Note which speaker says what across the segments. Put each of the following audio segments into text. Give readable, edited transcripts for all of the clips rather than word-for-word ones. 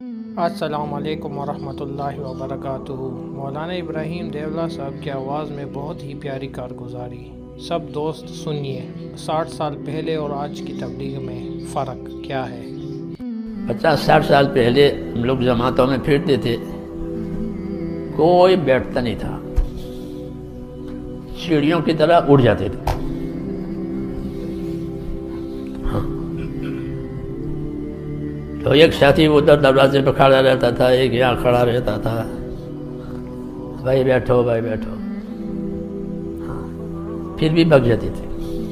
Speaker 1: السلام علیکم ورحمۃ اللہ وبرکاتہ۔ مولانا ابراہیم دیولہ صاحب کی آواز میں بہت ہی پیاری کارگزاری۔ سب دوست سنیے، 60 سال پہلے اور آج کی تبلیغ میں فرق کیا ہے؟
Speaker 2: 50-60 سال پہلے ہم لوگ جماعتوں میں پھرتے تھے، کوئی بیٹھتا نہیں تھا، چڑیوں کی طرح اڑ جاتے تھے۔ تو ایک ساتھی ادھر دروازے پہ کھڑا رہتا تھا، ایک یہاں کھڑا رہتا تھا، بھائی بیٹھو بھائی بیٹھو، پھر بھی بھگ جاتے تھے۔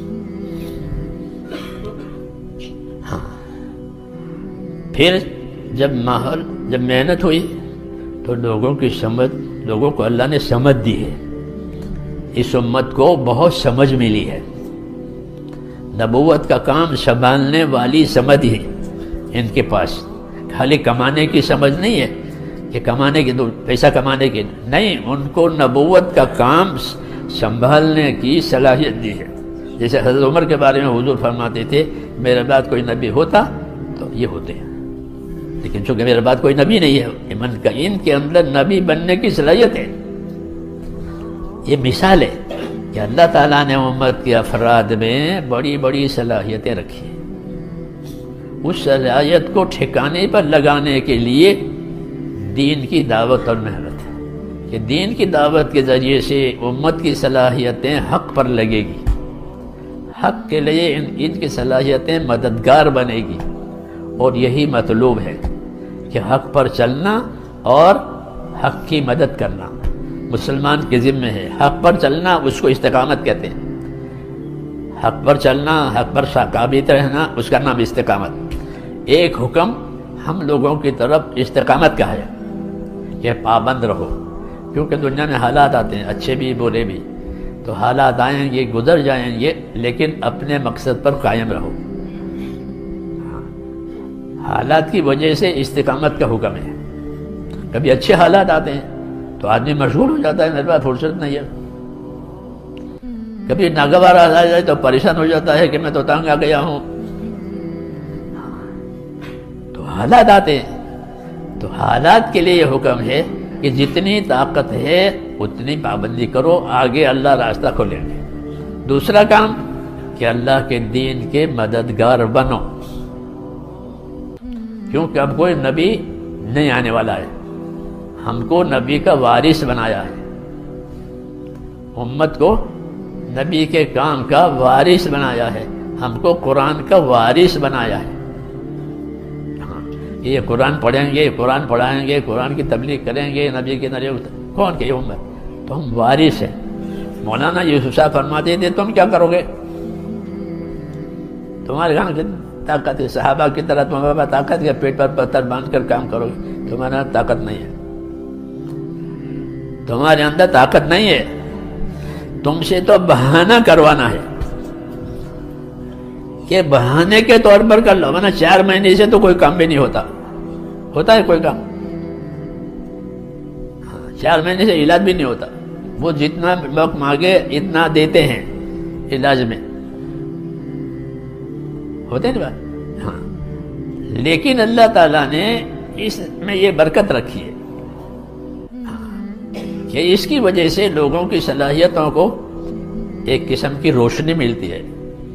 Speaker 2: پھر جب محنت ہوئی تو لوگوں کو اللہ نے سمجھ دی ہے، اس امت کو بہت سمجھ ملی ہے۔ نبوت کا کام سنبھالنے والی سمجھ ہے ان کے پاس، خالی کمانے کی سمجھ نہیں ہے کہ پیسہ کمانے کی نہیں، ان کو نبوت کا کام سنبھالنے کی صلاحیت دی ہے۔ جیسے حضرت عمر کے بارے میں حضور فرماتے تھے، میرے بعد کوئی نبی ہوتا تو یہ ہوتے ہیں، لیکن چونکہ میرے بعد کوئی نبی نہیں ہے، ان کے اندر نبی بننے کی صلاحیت ہے۔ یہ مثال ہے کہ اللہ تعالیٰ نے امت کے افراد میں بڑی بڑی صلاحیتیں رکھی ہیں۔ اس صلاحیت کو ٹھکانے پر لگانے کے لیے دین کی دعوت اور محنت ہے کہ دین کی دعوت کے ذریعے سے امت کی صلاحیتیں حق پر لگے گی، حق کے لیے ان کی صلاحیتیں مددگار بنے گی، اور یہی مطلوب ہے کہ حق پر چلنا اور حق کی مدد کرنا مسلمان کے ذمہ ہے۔ حق پر چلنا اس کو استقامت کہتے ہیں، حق پر چلنا، حق پر ثابت رہنا، اس کا نام استقامت۔ ایک حکم ہم لوگوں کی طرف استقامت کا ہے کہ پابند رہو، کیونکہ دنیا میں حالات آتے ہیں، اچھے بھی برے بھی، تو حالات آئیں گے گزر جائیں گے، لیکن اپنے مقصد پر قائم رہو۔ حالات کی وجہ سے استقامت کا حکم ہے۔ کبھی اچھے حالات آتے ہیں تو آدمی مشغول ہو جاتا ہے، میرے پاس فرصت نہیں ہے۔ کبھی ناگوار آ جائے تو پریشان ہو جاتا ہے کہ میں تو تنگ آ گیا ہوں۔ تو حالات آتے ہیں، تو حالات کے لیے یہ حکم ہے کہ جتنی طاقت ہے اتنی پابندی کرو، آگے اللہ راستہ کھولیں گے۔ دوسرا کام کہ اللہ کے دین کے مددگار بنو، کیونکہ اب کوئی نبی نہیں آنے والا ہے، ہم کو نبی کا وارث بنایا ہے، امت کو نبی کے کام کا وارث بنایا ہے، ہم کو قرآن کا وارث بنایا ہے۔ یہ قرآن پڑھیں گے، قرآن پڑھائیں گے، قرآن کی تبلیغ کریں گے، نبی کے کون کہ امت، تو ہم وارث ہیں۔ مولانا یوسف صاحب فرماتے تھے، تم کیا کرو گے؟ تمہارے کہاں کی طاقت ہے؟ صحابہ کی طرح تمہارے پاس طاقت ہے؟ پیٹ پر پتھر باندھ کر کام کرو گے؟ تمہارا طاقت نہیں ہے، تمہارے اندر طاقت نہیں ہے، تم سے تو بہانہ کروانا ہے کہ بہانے کے طور پر کر لو، ورنہ 4 مہینے سے تو کوئی کام بھی نہیں ہوتا ہے کوئی کام، 4 مہینے سے علاج بھی نہیں ہوتا۔ وہ جتنا لوگ مانگے اتنا دیتے ہیں علاج میں، ہوتے ہیں بات، ہاں، لیکن اللہ تعالیٰ نے اس میں یہ برکت رکھی ہے کہ اس کی وجہ سے لوگوں کی صلاحیتوں کو ایک قسم کی روشنی ملتی ہے،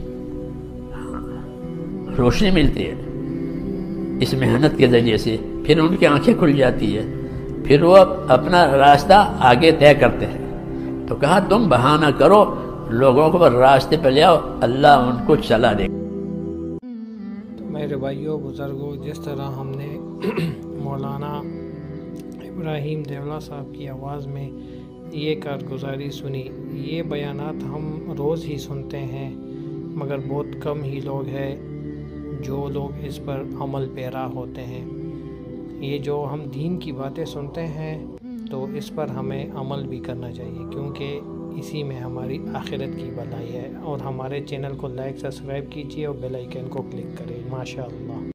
Speaker 2: روشنی ملتی ہے اس محنت کے ذریعے سے، پھر ان کی آنکھیں کھل جاتی ہے، پھر وہ اپنا راستہ آگے طے کرتے ہیں۔ تو کہا تم بہانہ کرو، لوگوں کو راستے پہ لے آؤ، اللہ ان کو چلا دے گا۔
Speaker 1: تو میرے بھائیوں بزرگوں، جس طرح ہم نے مولانا ابراہیم دیولہ صاحب کی آواز میں یہ کارگزاری سنی، یہ بیانات ہم روز ہی سنتے ہیں، مگر بہت کم ہی لوگ ہیں جو لوگ اس پر عمل پیرا ہوتے ہیں۔ یہ جو ہم دین کی باتیں سنتے ہیں تو اس پر ہمیں عمل بھی کرنا چاہیے، کیونکہ اسی میں ہماری آخرت کی بھلائی ہے۔ اور ہمارے چینل کو لائک سبسکرائب کیجیے اور بیل آئیکن کو کلک کریں۔ ماشاءاللہ۔